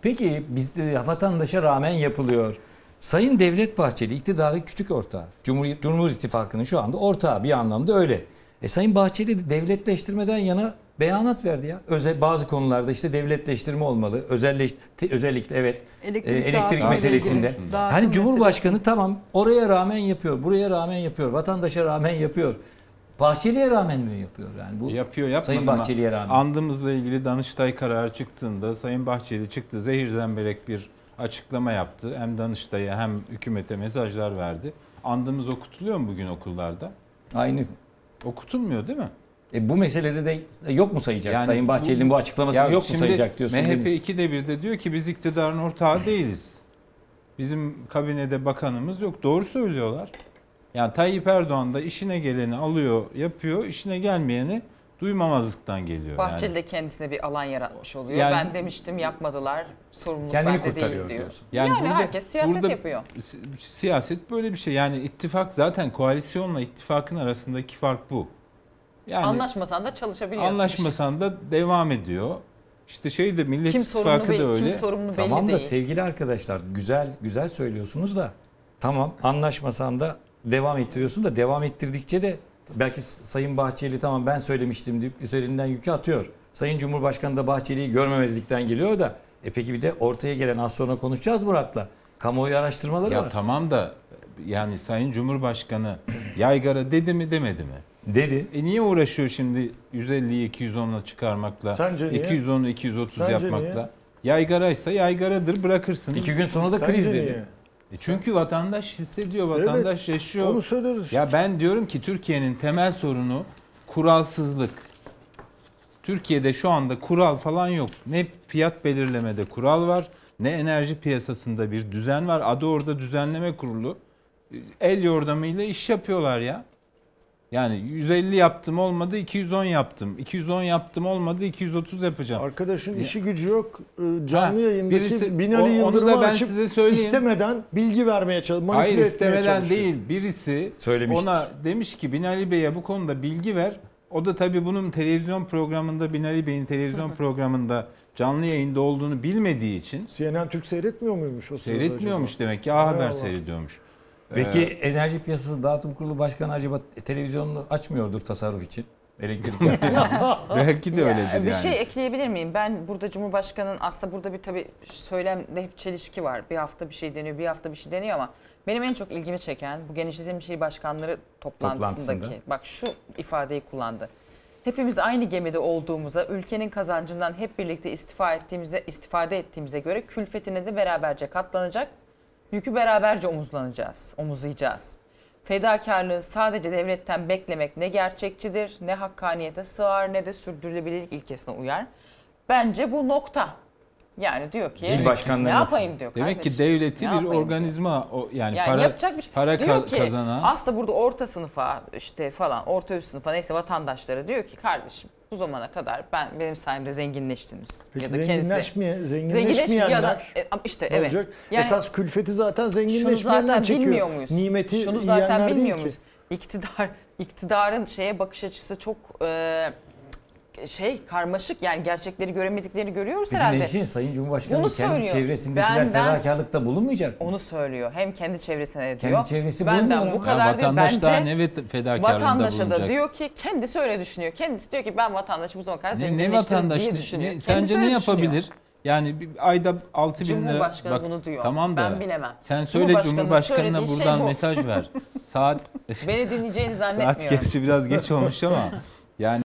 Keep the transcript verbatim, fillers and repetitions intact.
Peki biz de vatandaşa rağmen yapılıyor. Sayın Devlet Bahçeli iktidarın küçük ortağı. Cumhur, Cumhur İttifakı'nın şu anda ortağı bir anlamda öyle. E Sayın Bahçeli de devletleştirmeden yana beyanat verdi ya. Özel, bazı konularda işte devletleştirme olmalı. Özelleş, özellikle evet elektrik, e, elektrik meselesinde. Hani Cumhurbaşkanı meselesi. Tamam oraya rağmen yapıyor, buraya rağmen yapıyor, vatandaşa rağmen yapıyor. Bahçeli'ye rağmen mi yapıyor yani bu? Yapıyor, yapmadı. Sayın Bahçeli'ye rağmen. Andımızla ilgili Danıştay kararı çıktığında Sayın Bahçeli çıktı, zehir zemberek bir açıklama yaptı. Hem Danıştay'a hem hükümete mesajlar verdi. Andımız okutuluyor mu bugün okullarda? Aynı. Okutulmuyor değil mi? E bu meselede de yok mu sayacak? Yani Sayın Bahçeli'nin bu, bu açıklamasını yok mu sayacak diyorsun? M H P ikide birde diyor ki biz iktidarın ortağı değiliz. Bizim kabinede bakanımız yok. Doğru söylüyorlar. Yani Tayyip Erdoğan da işine geleni alıyor, yapıyor. İşine gelmeyeni duymamazlıktan geliyor. Bahçeli yani. de kendisine bir alan yaratmış oluyor. Yani, ben demiştim yapmadılar. Sorumluluk kendini bende kurtarıyor değil diyor. diyorsun. Yani, yani burada, herkes siyaset burada, yapıyor. Siyaset böyle bir şey. Yani ittifak zaten koalisyonla ittifakın arasındaki fark bu. Yani anlaşmasan da çalışabiliyorsun. Anlaşmasan da devam ediyor. İşte şey de Millet kim İttifakı belli, da öyle. Kim sorumlu belli tamam da değil. sevgili arkadaşlar güzel güzel söylüyorsunuz da tamam anlaşmasan da devam ettiriyorsun da devam ettirdikçe de belki Sayın Bahçeli tamam ben söylemiştim deyip üzerinden yükü atıyor. Sayın Cumhurbaşkanı da Bahçeli'yi görmemezlikten geliyor da e peki bir de ortaya gelen az sonra konuşacağız Murat'la. Kamuoyu araştırmaları ya var. Tamam da yani Sayın Cumhurbaşkanı yaygara dedi mi demedi mi? Dedi. E niye uğraşıyor şimdi yüz elliyi iki yüz onla çıkarmakla? Sence niye? iki yüz onu iki yüz otuz Sence yapmakla. niye? Yaygaraysa yaygaradır bırakırsınız. İki gün sonra da Sence kriz niye? dedi. E çünkü vatandaş hissediyor, vatandaş evet, yaşıyor. Onu söylüyoruz. Ya ben diyorum ki Türkiye'nin temel sorunu kuralsızlık. Türkiye'de şu anda kural falan yok. Ne fiyat belirlemede kural var, ne enerji piyasasında bir düzen var. Adı orada düzenleme kurulu. El yordamıyla iş yapıyorlar ya. Yani yüz elli yaptım olmadı iki yüz on yaptım. iki yüz on yaptım olmadı iki yüz otuz yapacağım. Arkadaşın ya. işi gücü yok. Canlı ha, yayındaki birisi, Binali Yıldırım'ı açıp size istemeden bilgi vermeye çalışıyor. Hayır istemeden değil. Birisi söylemiştir. Ona demiş ki Binali Bey'e bu konuda bilgi ver. O da tabii bunun televizyon programında Binali Bey'in televizyon programında canlı yayında olduğunu bilmediği için. C N N Türk seyretmiyor muymuş o sırada? Seyretmiyormuş acaba? demek ki. A Haber seyrediyormuş. Peki ee, Enerji Piyasası Dağıtım Kurulu Başkanı acaba televizyonunu açmıyordur tasarruf için? Elektrik belki de öyledir yani. Bir şey ekleyebilir miyim? Ben burada Cumhurbaşkanı'nın aslında burada bir tabii söylemde hep çelişki var. Bir hafta bir şey deniyor, bir hafta bir şey deniyor ama benim en çok ilgimi çeken bu genişletilmiş il başkanları toplantısındaki Toplantısında. bak şu ifadeyi kullandı. Hepimiz aynı gemide olduğumuza, ülkenin kazancından hep birlikte istifa ettiğimizde, istifade ettiğimize göre külfetine de beraberce katlanacak, yükü beraberce omuzlanacağız, omuzlayacağız. Fedakarlığı sadece devletten beklemek ne gerçekçidir, ne hakkaniyete sığar, ne de sürdürülebilirlik ilkesine uyar. Bence bu nokta. Yani diyor ki İl ne yapayım diyor demek kardeşim. ki devleti Ne bir organizma o yani, yani para yapacak bir şey. para diyor ki, kazanan. aslında burada orta sınıfa işte falan orta üst sınıfa neyse vatandaşlara diyor ki kardeşim bu zamana kadar ben benim sayemde zenginleştiniz. Peki ya da zenginleşmeye, kendisi, zenginleşmeyenler ya da, e, işte evet. Yani, esas külfeti zaten zenginleşmeyenden şunu zaten çekiyor. bilmiyor muyuz? Nimeti şunu zaten bilmiyor muyuz? Ki. İktidar, iktidarın şeye bakış açısı çok e, şey karmaşık yani gerçekleri göremediklerini görüyoruz Peki herhalde. Ne için Sayın Cumhurbaşkanı Bunu kendi söylüyor. çevresindekiler Ben- ben- fedakarlıkta bulunmayacak mı? Onu söylüyor. Hem kendi çevresine de diyor. Kendi çevresi Benden bulmuyor bu ama. kadar Ya diyor. vatandaş daha Bence ne fedakarlığında vatandaşa bulunacak? da diyor ki kendisi öyle düşünüyor. Kendisi diyor ki ben vatandaşı bu zamana kadar Ne, ne zenginleştirdim vatandaş diye ne- düşünüyor. ne- Kendisi sence öyle ne yapabilir? düşünüyor. Yani bir ayda altı bin lira. Cumhurbaşkanı Bak, bunu diyor. Tamam da Ben bilemem. sen söyle Cumhurbaşkanının Cumhurbaşkanına söylediği buradan şey bu. mesaj ver. Saat Beni dinleyeceğini saat zannetmiyorum. gerçi biraz geç olmuş ama yani